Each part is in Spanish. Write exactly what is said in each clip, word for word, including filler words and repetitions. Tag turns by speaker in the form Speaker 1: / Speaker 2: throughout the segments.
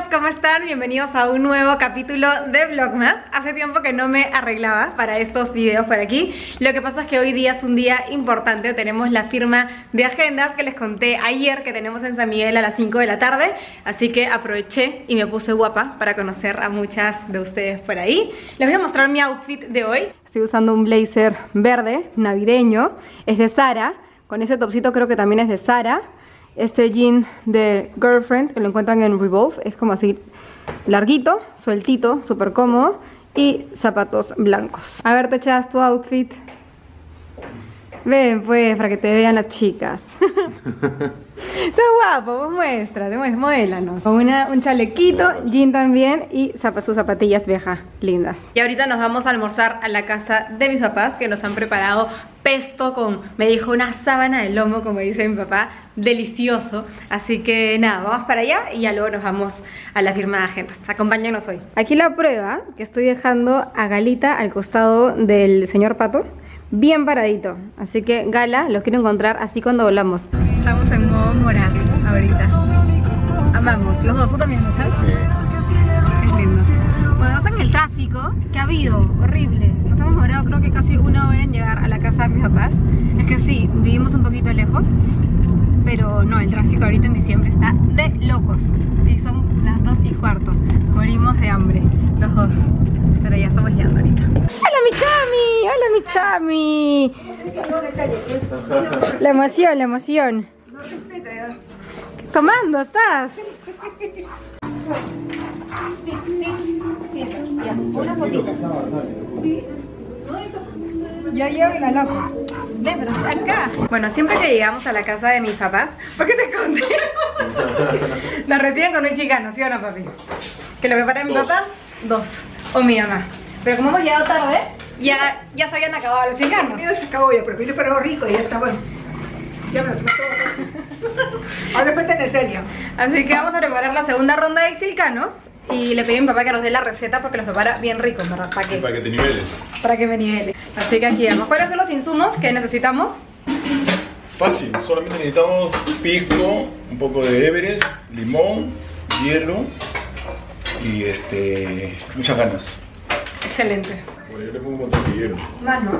Speaker 1: ¿cómo están? Bienvenidos a un nuevo capítulo de Vlogmas. Hace tiempo que no me arreglaba para estos videos por aquí. Lo que pasa es que hoy día es un día importante. Tenemos la firma de agendas que les conté ayer que tenemos en San Miguel a las cinco de la tarde. Así que aproveché y me puse guapa para conocer a muchas de ustedes por ahí. Les voy a mostrar mi outfit de hoy. Estoy usando un blazer verde, navideño. Es de Zara. Con ese topcito creo que también es de Zara. Este jean de Girlfriend, que lo encuentran en Revolve, es como así larguito, sueltito, súper cómodo. Y zapatos blancos. A ver, te echas tu outfit. Ven pues, para que te vean las chicas. Estás guapo, vos muéstrate, modélanos. Con una, un chalequito, jean también y zap sus zapatillas viejas, lindas. Y ahorita nos vamos a almorzar a la casa de mis papás, que nos han preparado pesto con, me dijo, una sábana de lomo, como dice mi papá, delicioso. Así que nada, vamos para allá y ya luego nos vamos a la firma de agendas. Acompáñanos hoy. Aquí la prueba, que estoy dejando a Galita al costado del señor Pato, bien paradito. Así que Gala, los quiero encontrar así cuando volamos. Estamos en modo Morat ahorita. Amamos, los dos, ¿tú también, no sabes?
Speaker 2: Sí.
Speaker 1: Es lindo. Bueno, en el tráfico que ha habido, horrible. Nos hemos demorado creo que casi una hora en llegar a la casa de mis papás. Es que sí, vivimos un poquito lejos, pero no, el tráfico ahorita en diciembre está de locos. Y son las dos y cuarto. Morimos de hambre, los dos. Pero ya estamos llegando ahorita. ¡Hola mi Chami! ¡Hola mi Chami! La emoción, la emoción. ¿Tomando estás? Sí, sí, sí, ya, una fotito. Sí. Yo llevo y la loco. Ven, pero está acá. Bueno, siempre que llegamos a la casa de mis papás, ¿por qué te escondes? Nos reciben con un chicano, ¿sí o no, papi? ¿Que lo prepara mi papá? Dos. O mi mamá. Pero como hemos llegado tarde, ya, ya se habían acabado los chicanos.
Speaker 3: Ya se acabó ya, porque yo pero rico y ya está bueno. Ya me lo tomé todo. Ahora después tenés Telia.
Speaker 1: Así que vamos a preparar la segunda ronda de chicanos. Y le pedí a mi papá que nos dé la receta porque los prepara bien rico, ¿verdad? ¿Para qué?
Speaker 2: Para que te niveles.
Speaker 1: Para que me nivele. Así que aquí vamos. ¿Cuáles son los insumos que necesitamos?
Speaker 2: Fácil, solamente necesitamos pisco, un poco de Everest, limón, hielo y este muchas ganas.
Speaker 1: Excelente.
Speaker 2: Bueno, yo le pongo un montón de hielo.
Speaker 1: Más, ¿no?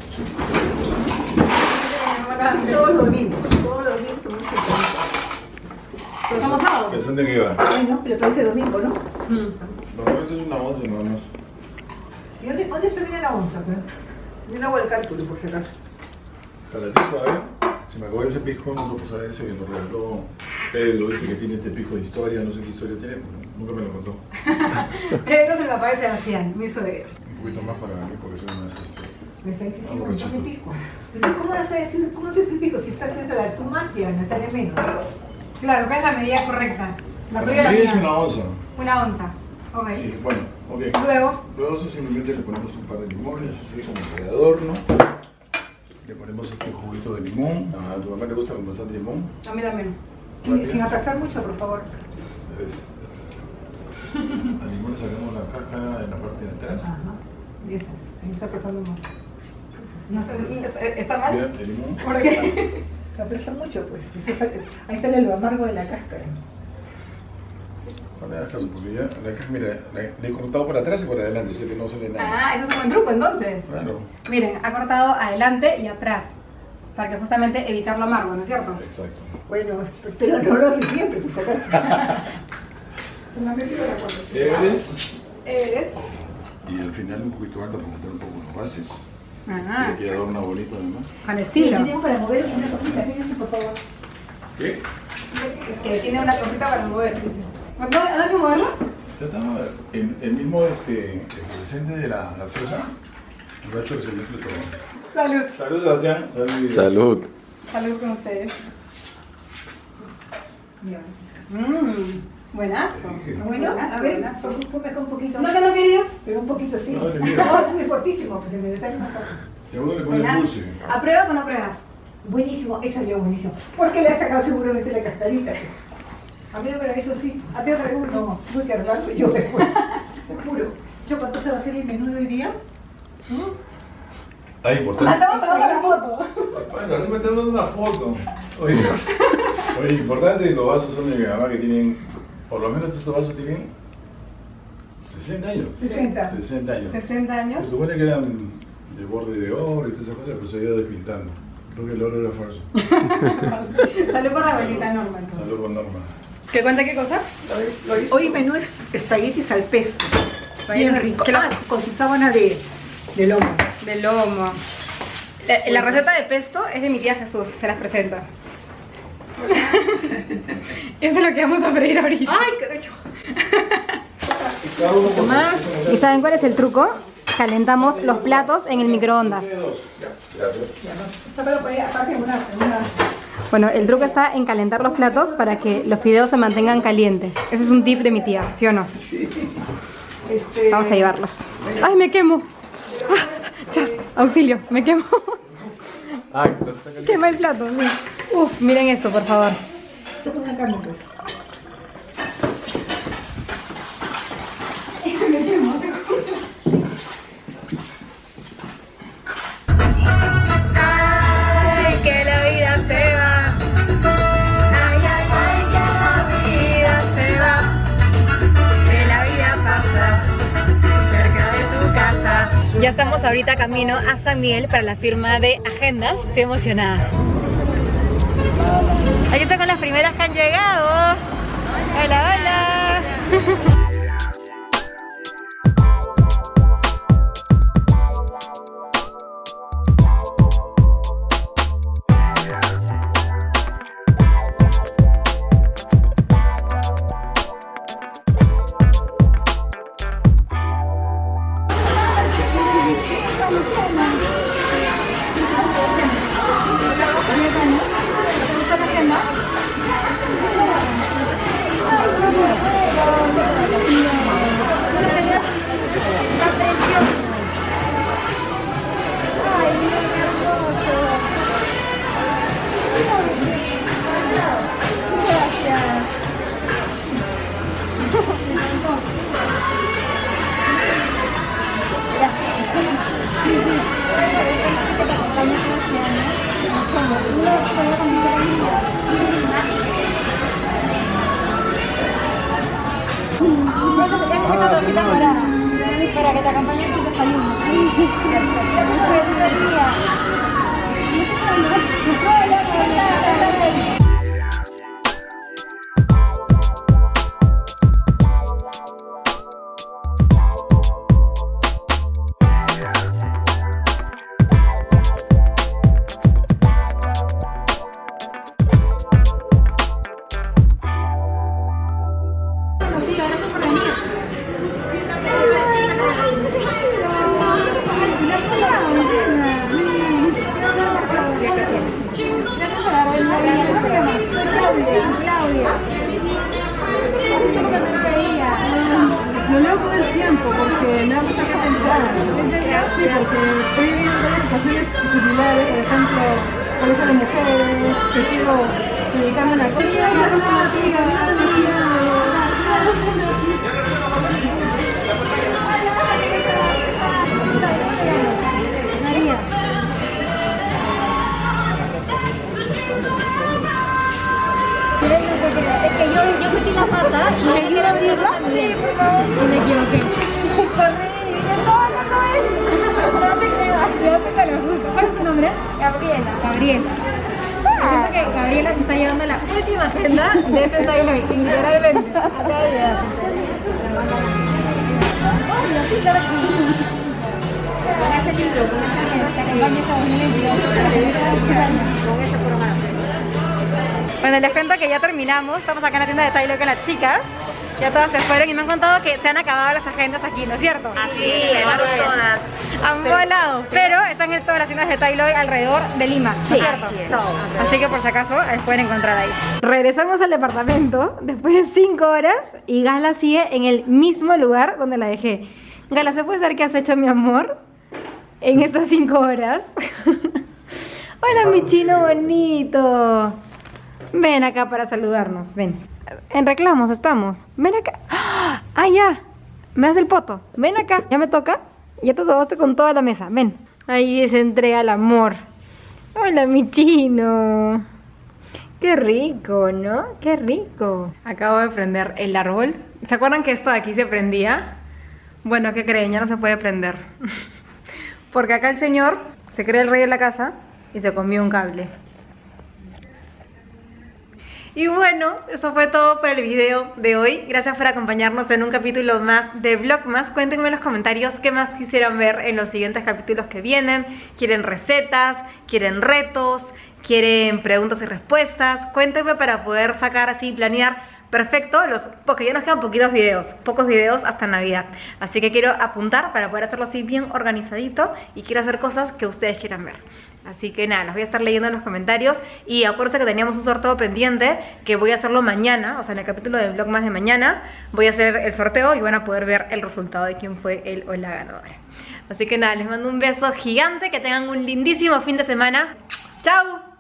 Speaker 3: Todos los mismos, todos los mismos tomamos el domingo.
Speaker 1: Pero somos sábados.
Speaker 2: Pensando en qué va.
Speaker 3: Ay, no, pero parece domingo, ¿no?
Speaker 1: Mm.
Speaker 2: Normalmente es una once nada más.
Speaker 3: ¿Y dónde, dónde se viene la onza? Pues? Yo no hago el cálculo, por si acaso.
Speaker 2: Para ti suave, se me acabó ese pisco, no puedo pasar eso, que nos regaló Pedro, dice que tiene este pisco de historia, no sé qué historia tiene, porque nunca me lo contó.
Speaker 1: Pedro es el papá de Sebastián, mi suegro.
Speaker 2: Un poquito más para mí, porque soy más este...
Speaker 3: Me está diciendo
Speaker 2: Ah,
Speaker 3: un montón de
Speaker 2: borrachito.
Speaker 3: pico. Pero ¿cómo vas a decir, cómo se hace el pico si estás frente a la de tu magia, Natalia menos?
Speaker 1: Claro, ¿cuál es la medida correcta? La
Speaker 2: Para
Speaker 1: tuya y la
Speaker 2: mí
Speaker 1: mía.
Speaker 2: es una onza.
Speaker 1: Una onza. Ok.
Speaker 2: Sí, bueno, ok.
Speaker 1: Luego,
Speaker 2: Luego eso simplemente le ponemos un par de limones, así como de adorno. Le ponemos este juguito de limón. A tu mamá le gusta con bastante limón.
Speaker 1: a mí también.
Speaker 3: Y sin aplastar mucho, por favor.
Speaker 2: ¿Ves? Al limón le sacamos la cáscara en la parte de atrás.
Speaker 3: Ajá. Y esas. Ahí está apretando más.
Speaker 1: No sé, ¿está, está mal?
Speaker 2: Mira, el limón.
Speaker 1: ¿Por qué?
Speaker 3: Se aplasta mucho, pues. Eso sale- ahí sale lo amargo de la cáscara.
Speaker 2: No le hagas caso, porque ya la cáscara, mira, la- le he cortado por atrás y por adelante, así que no sale nada.
Speaker 1: Ah, eso es un buen truco entonces.
Speaker 2: Claro,
Speaker 1: Miren, ha cortado adelante y atrás. Para que justamente evitar lo amargo, ¿no es cierto?
Speaker 2: exacto.
Speaker 3: Bueno, pero no lo hace siempre, por si acaso. Se me ha metido la cosa.
Speaker 2: Everest.
Speaker 1: Eres.
Speaker 2: Y al final un poquito alto para meter un poco los bases.
Speaker 1: Ah,
Speaker 2: Y aquí adorna bonito además.
Speaker 1: con
Speaker 3: Sí,
Speaker 1: estilo.
Speaker 3: tengo para mover una cosita, fíjense por favor.
Speaker 2: ¿Qué?
Speaker 1: Que tiene una cosita para mover. ¿No, ¿no hay que moverlo?
Speaker 2: Ya está, el, el mismo este, el presente de la gaseosa lo ha hecho que se mezcle todo.
Speaker 1: Salud.
Speaker 2: Salud, Sebastián. Salud.
Speaker 4: Salud.
Speaker 1: Salud con ustedes. Bien. Mmm, buenazo.
Speaker 3: Bueno,
Speaker 1: Buenazo,
Speaker 3: a ver,
Speaker 1: buenazo.
Speaker 3: ponme acá un poquito.
Speaker 1: ¿No que no querías?
Speaker 3: Pero un poquito sí.
Speaker 2: No, te miro.
Speaker 3: No, es muy fortísimo, pues se me deshace más fácil.
Speaker 2: Y a uno le pone el
Speaker 1: Buenazo.
Speaker 2: dulce.
Speaker 1: ¿Apruebas o no apruebas?
Speaker 3: Buenísimo, esa salió buenísimo. Porque le ha sacado seguramente la cascarita. Pues. A mí me lo hizo así. A ti me no, tuve que arreglarlo yo después. Te juro. Yo, ¿cuánto se va a hacer el menú de hoy día? ¿Mm?
Speaker 2: Ah,
Speaker 1: Ah,
Speaker 2: importante.
Speaker 1: estamos tomando la foto.
Speaker 2: Bueno, arriba te dando una foto. Oye, oye, importante, los vasos son de mi mamá que tienen por lo menos estos vasos tienen sesenta años.
Speaker 3: sesenta.
Speaker 2: sesenta años.
Speaker 1: sesenta años.
Speaker 2: Se supone que eran de borde de oro y todas esas cosas, pero se ha ido despintando. Creo que el oro era falso.
Speaker 1: Salud por la abuelita Norma. entonces.
Speaker 2: Salud con Norma.
Speaker 1: ¿Qué cuenta qué cosa?
Speaker 3: Hoy, hoy menú es espaguetis al pesto. Bien rico.
Speaker 1: ¿Qué lo-
Speaker 3: Ah, con su sábana de, de lomo.
Speaker 1: De lomo. La, la receta de pesto es de mi tía Jesús, se las presento. Eso es lo que vamos a freír ahorita.
Speaker 3: ¡Ay, qué rico!
Speaker 2: Cada uno con
Speaker 3: Tomás.
Speaker 2: su-
Speaker 1: ¿Y saben cuál es el truco? Calentamos los platos en el microondas.
Speaker 2: Tiene dos. Ya, gracias.
Speaker 3: Pero pues, aparte una, una...
Speaker 1: Bueno, el truco está en calentar los platos para que los fideos se mantengan calientes. Ese es un tip de mi tía, ¿sí o no?
Speaker 3: Este,
Speaker 1: Vamos a llevarlos. ¡Ay, me quemo! Ah, chas, auxilio, me quemo.
Speaker 2: Ay, pero está caliente.
Speaker 1: Quema el plato, sí. Uf, miren esto, por favor.
Speaker 3: una carne, pues.
Speaker 1: Ay, que la vida se va. Ay, ay, ay, que la vida se va. Que la vida pasa cerca de tu casa. Ya estamos ahorita camino a San Miguel para la firma de agendas. Estoy emocionada. Aquí están con las primeras que han llegado. Hola, hola. Para que te acompañe tu desayuno.
Speaker 4: Lo leo todo el tiempo porque me da mucha que pensar. Sí, porque he vivido varias situaciones similares, por ejemplo, colegio de mujeres, que quiero dedicarme a la cosa. María.
Speaker 1: Es que yo, yo metí la pata y me quiero abrirla y me equivoqué. Corrí y dije, no, no, no es. No te quedas. Yo te conozco. ¿Cuál es tu nombre? Gabriela. Gabriela. Siento que Gabriela se está llevando la última agenda de este Taylor, literalmente. Acá ya. Con ese libro, con esa bien, que acompañes a dos mil veintidós. Con ese programa. Bueno, les cuento que ya terminamos, estamos acá en la tienda de Taylor con las chicas. Ya todas se fueron y me han contado que se han acabado las agendas aquí, ¿no es cierto?
Speaker 5: Así, volaron todas.
Speaker 1: Han volado, pero están en todas las tiendas de Taylor alrededor de Lima, ¿no es cierto?
Speaker 5: así es.
Speaker 1: Así que por si acaso las pueden encontrar ahí. Regresamos al departamento después de cinco horas y Gala sigue en el mismo lugar donde la dejé. Gala, ¿se puede saber qué has hecho, mi amor? En estas cinco horas. Hola, mi chino bonito. Ven acá para saludarnos, ven. En reclamos estamos. Ven acá. Ah, ya. Me das el poto. Ven acá. Ya me toca. Ya te tomaste con toda la mesa. Ven. Ahí se entrega el amor. Hola, mi chino. Qué rico, ¿no? Qué rico. Acabo de prender el árbol. ¿Se acuerdan que esto de aquí se prendía? Bueno, ¿qué creen? Ya no se puede prender. Porque acá el señor se cree el rey de la casa y se comió un cable. Y bueno, eso fue todo por el video de hoy. Gracias por acompañarnos en un capítulo más de Vlogmas. Cuéntenme en los comentarios qué más quisieran ver en los siguientes capítulos que vienen. ¿Quieren recetas? ¿Quieren retos? ¿Quieren preguntas y respuestas? Cuéntenme para poder sacar así, planear perfecto, los, porque ya nos quedan poquitos videos, pocos videos hasta Navidad. Así que quiero apuntar para poder hacerlo así bien organizadito y quiero hacer cosas que ustedes quieran ver. Así que nada, los voy a estar leyendo en los comentarios. Y acuérdense que teníamos un sorteo pendiente que voy a hacerlo mañana, o sea en el capítulo de Vlogmas de mañana voy a hacer el sorteo y van a poder ver el resultado de quién fue el o la ganadora. Así que nada, les mando un beso gigante, que tengan un lindísimo fin de semana. ¡Chao!